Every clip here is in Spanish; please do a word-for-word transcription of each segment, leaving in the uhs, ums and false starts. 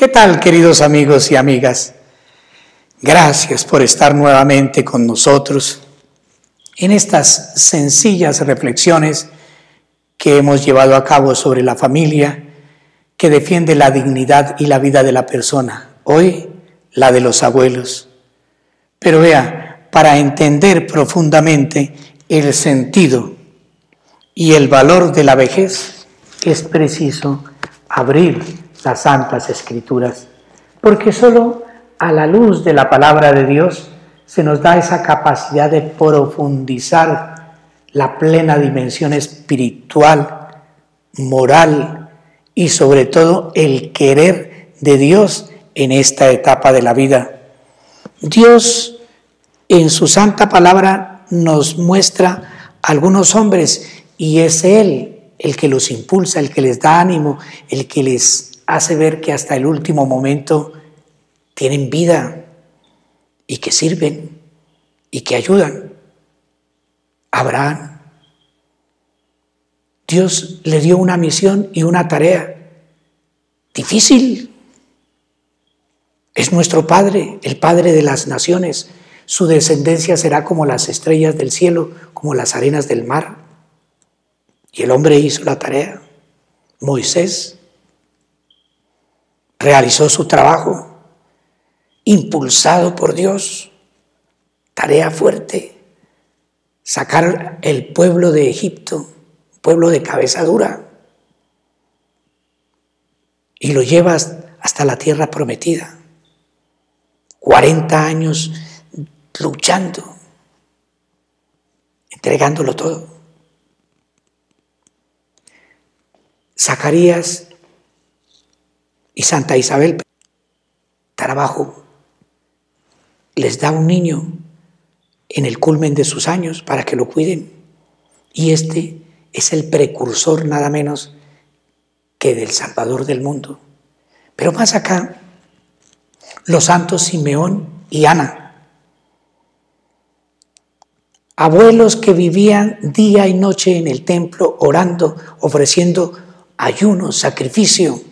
¿Qué tal, queridos amigos y amigas? Gracias por estar nuevamente con nosotros en estas sencillas reflexiones que hemos llevado a cabo sobre la familia que defiende la dignidad y la vida de la persona. Hoy, la de los abuelos. Pero vea, para entender profundamente el sentido y el valor de la vejez, es preciso abrir las Santas Escrituras, porque solo a la luz de la palabra de Dios se nos da esa capacidad de profundizar la plena dimensión espiritual, moral y sobre todo el querer de Dios en esta etapa de la vida. Dios en su santa palabra nos muestra algunos hombres y es Él el que los impulsa, el que les da ánimo, el que les hace ver que hasta el último momento tienen vida y que sirven y que ayudan. Abraham, Dios le dio una misión y una tarea difícil. Es nuestro Padre, el Padre de las naciones. Su descendencia será como las estrellas del cielo, como las arenas del mar. Y el hombre hizo la tarea. Moisés realizó su trabajo, impulsado por Dios. Tarea fuerte. Sacar el pueblo de Egipto, pueblo de cabeza dura, y lo llevas hasta la tierra prometida. cuarenta años luchando, entregándolo todo. Zacarías y Santa Isabel, trabajo, les da un niño en el culmen de sus años para que lo cuiden. Y este es el precursor nada menos que del Salvador del mundo. Pero más acá, los santos Simeón y Ana, abuelos que vivían día y noche en el templo orando, ofreciendo ayuno, sacrificio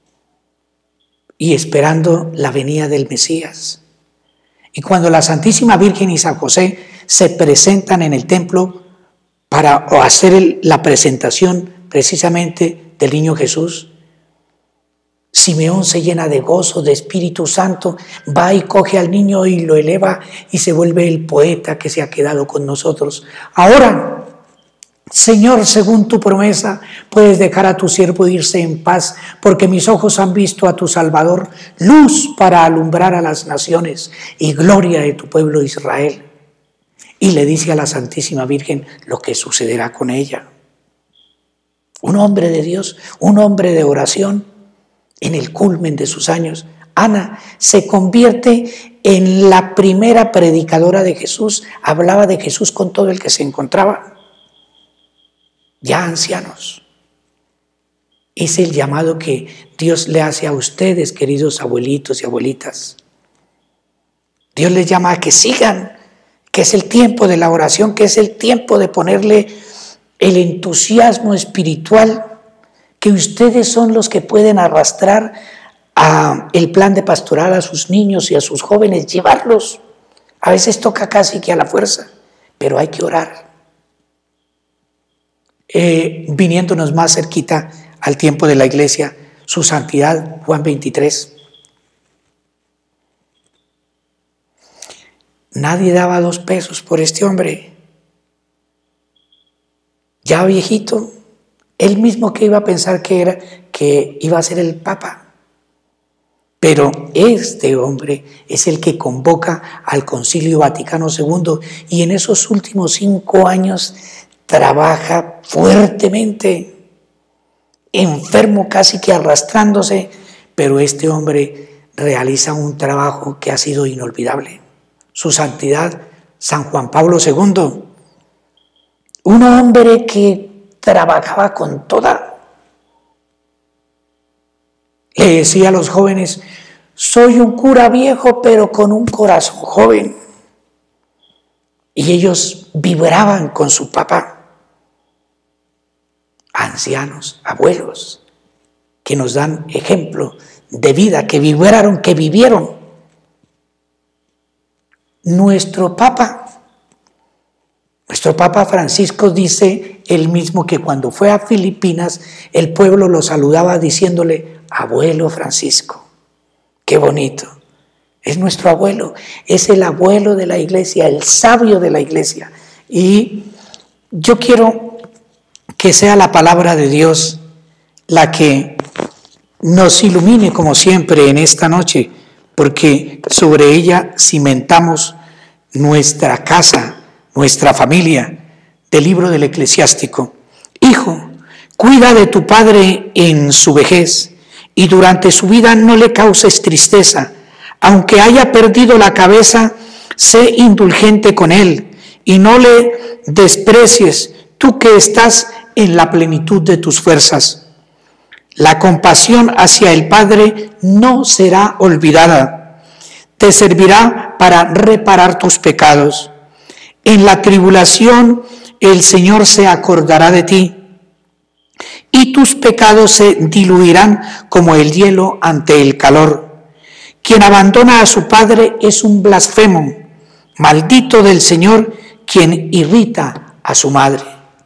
y esperando la venida del Mesías. Y cuando la Santísima Virgen y San José se presentan en el templo para hacer la presentación precisamente del niño Jesús, Simeón se llena de gozo, de Espíritu Santo, va y coge al niño y lo eleva y se vuelve el poeta que se ha quedado con nosotros. Ahora, Señor, según tu promesa, puedes dejar a tu siervo irse en paz, porque mis ojos han visto a tu Salvador, luz para alumbrar a las naciones y gloria de tu pueblo Israel. Y le dice a la Santísima Virgen lo que sucederá con ella. Un hombre de Dios, un hombre de oración, en el culmen de sus años, Ana se convierte en la primera predicadora de Jesús. Hablaba de Jesús con todo el que se encontraba, ya ancianos. Es el llamado que Dios le hace a ustedes, queridos abuelitos y abuelitas. Dios les llama a que sigan, que es el tiempo de la oración, que es el tiempo de ponerle el entusiasmo espiritual, que ustedes son los que pueden arrastrar a el plan de pastoral a sus niños y a sus jóvenes, llevarlos. A veces toca casi que a la fuerza, pero hay que orar. Eh, viniéndonos más cerquita al tiempo de la iglesia, su santidad Juan veintitrés. Nadie daba dos pesos por este hombre, ya viejito. Él mismo que iba a pensar que era, que iba a ser el Papa. Pero este hombre es el que convoca al Concilio Vaticano segundo y en esos últimos cinco años trabaja fuertemente, enfermo casi que arrastrándose, pero este hombre realiza un trabajo que ha sido inolvidable. Su santidad, San Juan Pablo segundo, un hombre que trabajaba con toda. Le decía a los jóvenes, soy un cura viejo pero con un corazón joven. Y ellos vibraban con su papá. Ancianos, abuelos, que nos dan ejemplo de vida, que vibraron, que vivieron. Nuestro Papa, nuestro Papa Francisco dice él mismo que cuando fue a Filipinas, el pueblo lo saludaba diciéndole, abuelo Francisco. Qué bonito. Es nuestro abuelo, es el abuelo de la iglesia, el sabio de la iglesia. Y yo quiero que sea la palabra de Dios la que nos ilumine como siempre en esta noche, porque sobre ella cimentamos nuestra casa, nuestra familia. Del libro del Eclesiástico. Hijo, cuida de tu padre en su vejez y durante su vida no le causes tristeza. Aunque haya perdido la cabeza, sé indulgente con él y no le desprecies, tú que estás en la plenitud de tus fuerzas. La compasión hacia el Padre no será olvidada. Te servirá para reparar tus pecados. En la tribulación el Señor se acordará de ti y tus pecados se diluirán como el hielo ante el calor. Quien abandona a su padre es un blasfemo. Maldito del Señor quien irrita a su madre.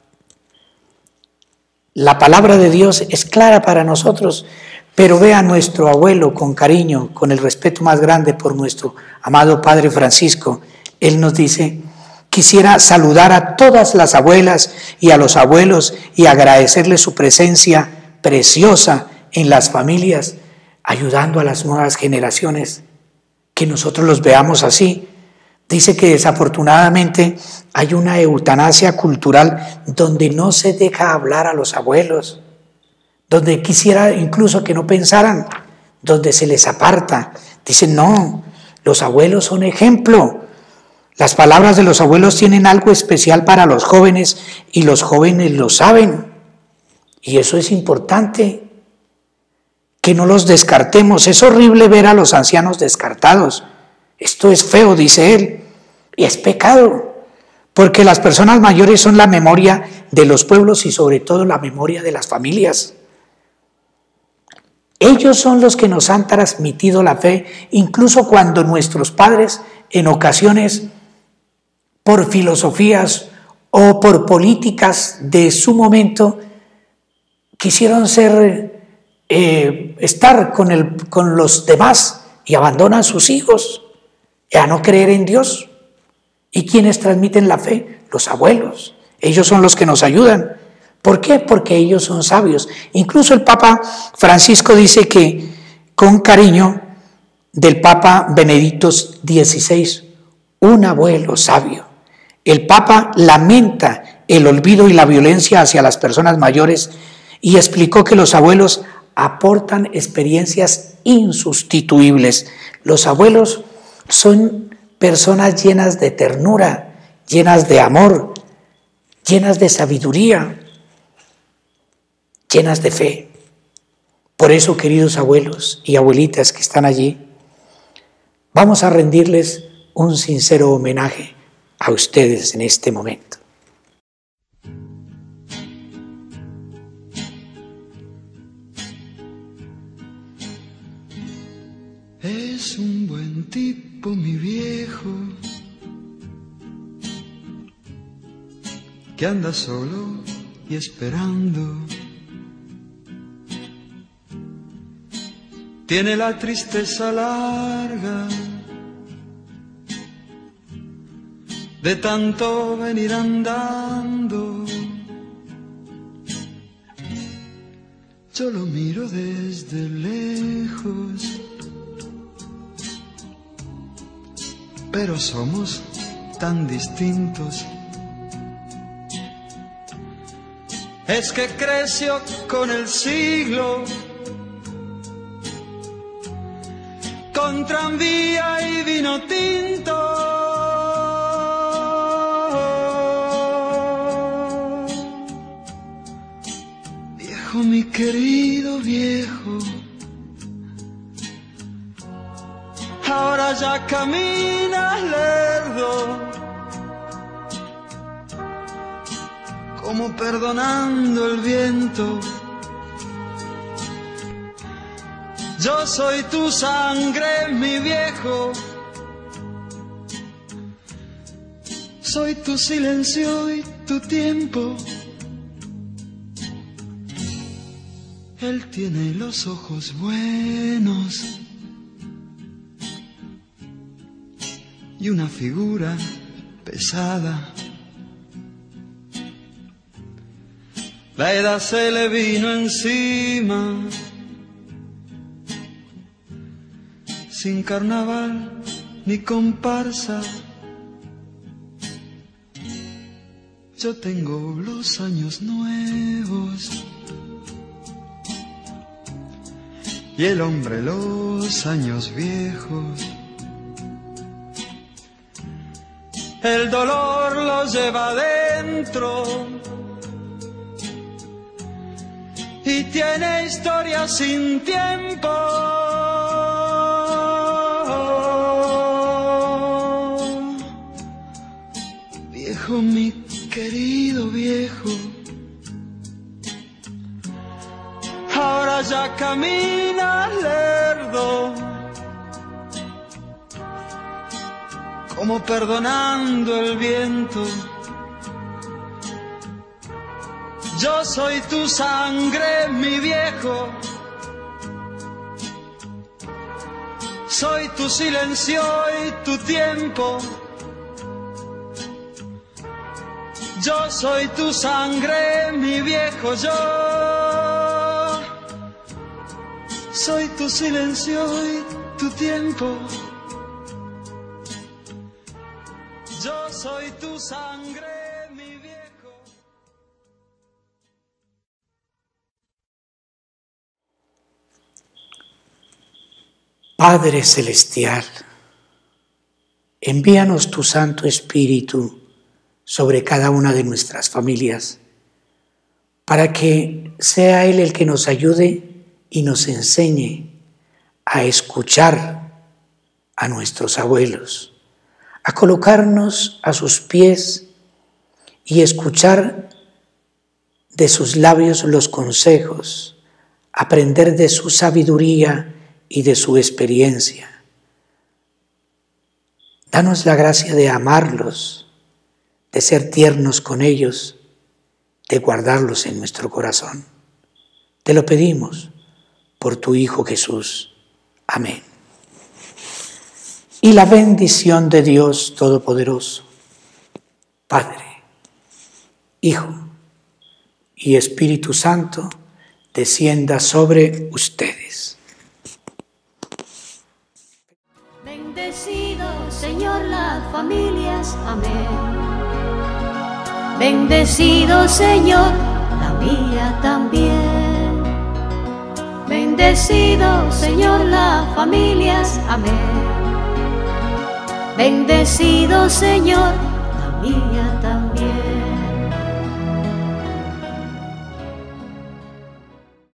La palabra de Dios es clara para nosotros, pero ve a nuestro abuelo con cariño, con el respeto más grande por nuestro amado Padre Francisco. Él nos dice, quisiera saludar a todas las abuelas y a los abuelos y agradecerles su presencia preciosa en las familias, ayudando a las nuevas generaciones, que nosotros los veamos así. Dice que desafortunadamente hay una eutanasia cultural donde no se deja hablar a los abuelos, donde quisiera incluso que no pensaran, donde se les aparta. Dicen, no, los abuelos son ejemplo. Las palabras de los abuelos tienen algo especial para los jóvenes y los jóvenes lo saben. Y eso es importante, que no los descartemos. Es horrible ver a los ancianos descartados. Esto es feo, dice él, y es pecado, porque las personas mayores son la memoria de los pueblos y sobre todo la memoria de las familias. Ellos son los que nos han transmitido la fe, incluso cuando nuestros padres en ocasiones, por filosofías o por políticas de su momento, quisieron ser, eh, estar con, el, con los demás y abandonan a sus hijos a no creer en Dios. ¿Y quiénes transmiten la fe? Los abuelos. Ellos son los que nos ayudan. ¿Por qué? Porque ellos son sabios. Incluso el Papa Francisco dice que, con cariño, del Papa Benedicto dieciséis, un abuelo sabio. El Papa lamenta el olvido y la violencia hacia las personas mayores y explicó que los abuelos aportan experiencias insustituibles. Los abuelos son personas llenas de ternura, llenas de amor, llenas de sabiduría, llenas de fe. Por eso, queridos abuelos y abuelitas que están allí, vamos a rendirles un sincero homenaje a ustedes en este momento. Es un buen tipo, mi viejo, que anda solo y esperando. Tiene la tristeza larga de tanto venir andando. Yo lo miro desde lejos, pero somos tan distintos. Es que creció con el siglo, con tranvía y vino tinto. Viejo, mi querido viejo, ahora ya caminas lerdo, como perdonando el viento. Yo soy tu sangre, mi viejo. Soy tu silencio y tu tiempo. Él tiene los ojos buenos y una figura pesada. La edad se le vino encima, sin carnaval ni comparsa. Yo tengo los años nuevos y el hombre los años viejos. El dolor lo lleva adentro y tiene historia sin tiempo. Viejo, mi querido viejo, ahora ya camina lerdo, como perdonando el viento. Yo soy tu sangre, mi viejo. Soy tu silencio y tu tiempo. Yo soy tu sangre, mi viejo. Yo soy tu silencio y tu tiempo. Yo soy tu sangre, mi viejo. Padre Celestial, envíanos tu Santo Espíritu sobre cada una de nuestras familias, para que sea Él el que nos ayude y nos enseñe a escuchar a nuestros abuelos, a colocarnos a sus pies y escuchar de sus labios los consejos, aprender de su sabiduría y de su experiencia. Danos la gracia de amarlos, de ser tiernos con ellos, de guardarlos en nuestro corazón. Te lo pedimos por tu Hijo Jesús. Amén. Y la bendición de Dios Todopoderoso, Padre, Hijo y Espíritu Santo, descienda sobre ustedes. Bendecido, Señor, las familias. Amén. Bendecido, Señor, la mía también. Bendecido, Señor, las familias. Amén. Bendecido, Señor, la mía también.